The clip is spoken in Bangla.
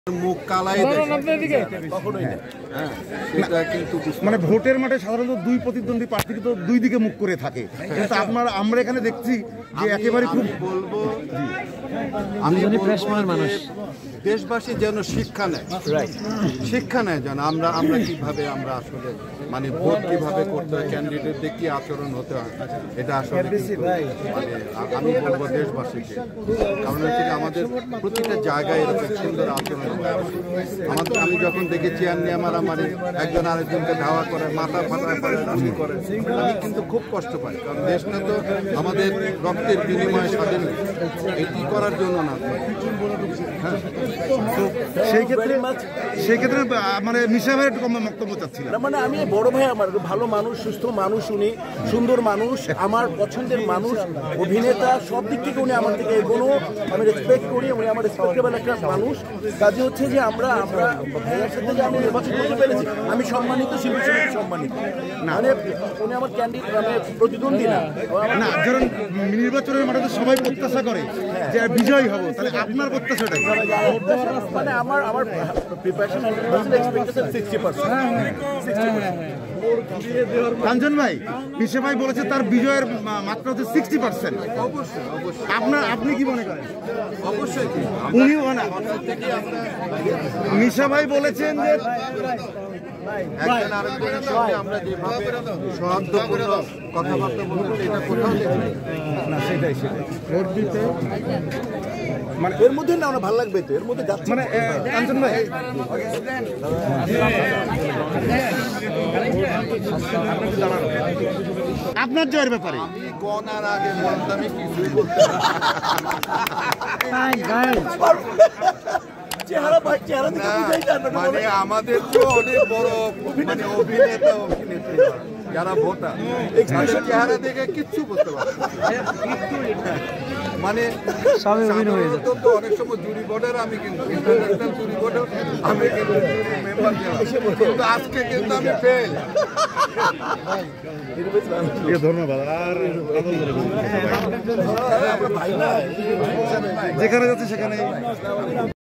মুখ কালাই মানে ভোটের মাঠে সাধারণত দুই প্রতিদ্বন্দ্বী প্রার্থী তো দুই দিকে মুখ করে থাকে, কিন্তু আমরা এখানে দেখছি যে একেবারে খুব বলবো আমি মানুষ দেশবাসী যেন শিক্ষা নেয়, শিক্ষা নেয় যেন আমরা কিভাবে আমরা আসলে মানে ভোট কিভাবে করতে হয়, ক্যান্ডিডেটদের কি আচরণ হতে হয়, এটা আসলে মানে আমি বলবো দেশবাসীকে। কারণ হচ্ছে আমাদের প্রতিটা জায়গায় এরকম সুন্দর আচরণ আমাদের। আমি যখন দেখি চেয়ার নিয়ে মারামারি, একজন আরেকজনকে ধাওয়া করে, মাথা ফাটা করে, গুলি করে, আমি কিন্তু খুব কষ্ট পাই। কারণ দেশটা তো আমাদের রক্তের বিনিময়ে স্বাধীন, এটি করার জন্য না। হ্যাঁ, সেই ক্ষেত্রে মানে মিশা ভাইয়ের একটু বক্তব্য চাচ্ছিলাম। মানে আমি বড় ভাই, আমার ভালো মানুষ, সুস্থ মানুষ, উনি সুন্দর মানুষ, আমার পছন্দের মানুষ, অভিনেতা, সব দিক থেকে উনি আমার থেকে এগোনো, আমি রেসপেক্ট করি, উনি আমার রেসপেক্টেবল একটা মানুষ। কাজে হচ্ছে যে আমরা ভাইয়ের সাথে যে আমি নির্বাচন করতে পেরেছি, আমি সম্মানিত, শিল্পী সমিতি সম্মানিত। মানে উনি আমার ক্যান্ডিডেট, মানে প্রতিদ্বন্দ্বী না। ধরুন নির্বাচনের মাঠে তো সবাই প্রত্যাশা করে যে বিজয়ী হবো, তাহলে আপনার প্রত্যাশাটা মানে আমার প্রিপারেশন 100%, এক্সপেকটেশন 60%। কাঞ্চন ভাই, মিশা ভাই বলেছে তার বিজয়ের মাত্রা হচ্ছে 60%। আপনি কি মনে করেন? অবশ্যই উনিও না, মিশা ভাই বলেছেন যে একজন আরেকজনের সঙ্গে আমরা যেভাবে সৌহার্দ্যপূর্ণ কথাবার্তা বলবো, এটা কোথাও না, সেটাই ভোট দিতে মানে এর মধ্যে না ভালো লাগবে তো, এর মধ্যে যাচ্ছে মানে কাঞ্চন ভাই আপনার জয়ের ব্যাপারে আমি গণার আগে আমি কিছুই বলতে মানে আমাদের তো অনেক বড় মানে অভিনেতা অভিনেত্রী যারা ভোটার, চেহারা দেখে কিচ্ছু বুঝতে পারে মানে তো অনেক সময় জুরি বোর্ডের, আমি কিন্তু ইন্টারন্যাশনাল জুরি বোর্ডের আমি কিন্তু মেম্বার ছিলাম, কিন্তু আজকে কিন্তু আমি ফেল। ধন্যবাদ। আর যেখানে যাচ্ছে সেখানে